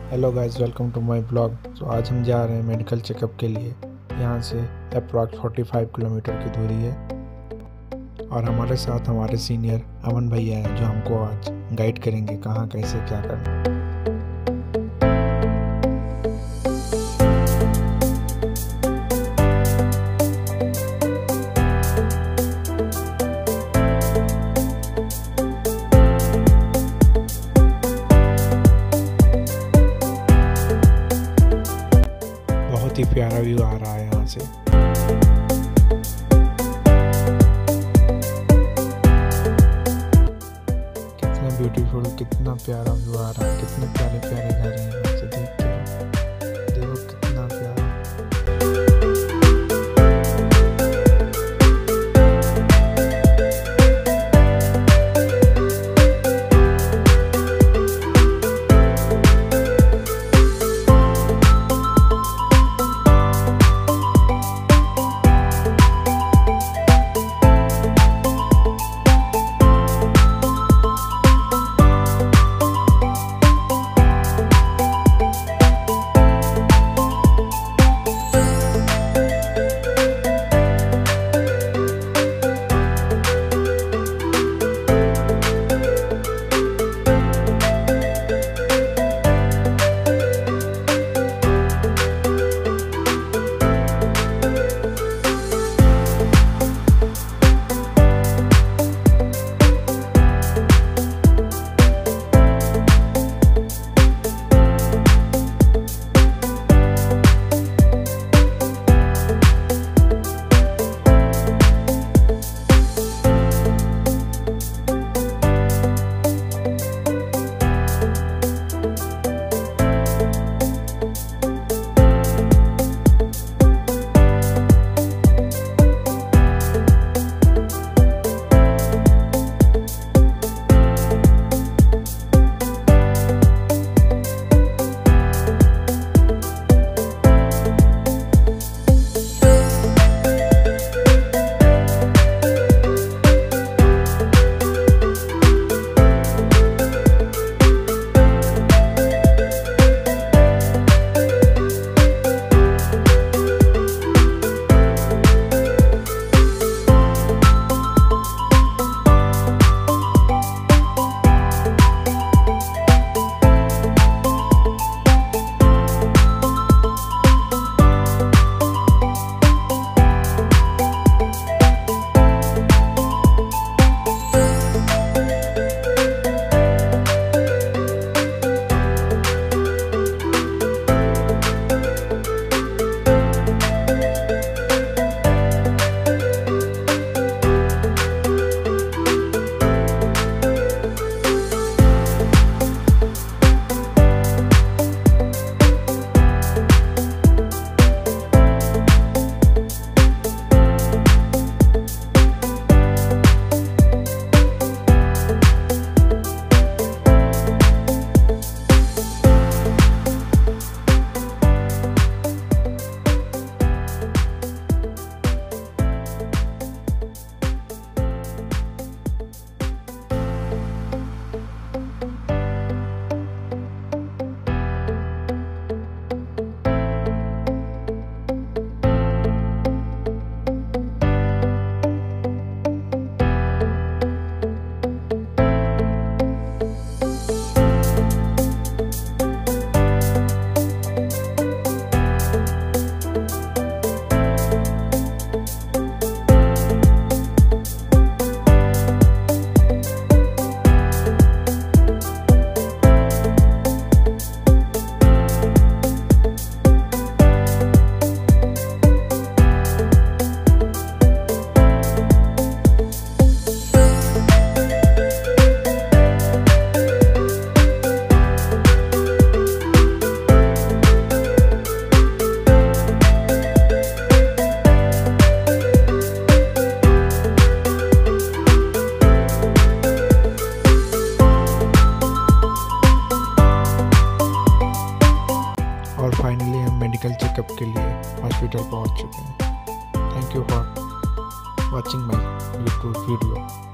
Hello guys, welcome to my blog. तो आज हम जा रहे हैं मेडिकल चेकअप के लिए। यहाँ से अप्रॉक्स 45 किलोमीटर की दूरी है और हमारे साथ हमारे सीनियर अमन भैया हैं जो हमको आज गाइड करेंगे कहाँ कैसे क्या करना। बहुत ही प्यारा व्यू आ रहा है यहाँ से। कितना ब्यूटीफुल, कितना प्यारा व्यू आ रहा है, कितने प्यारे प्यारे घर हैं यहाँ से। देखते रहो, देखो कितना प्यारा। और फाइनली हम मेडिकल चेकअप के लिए हॉस्पिटल पहुंच चुके हैं। Thank you for watching my YouTube video.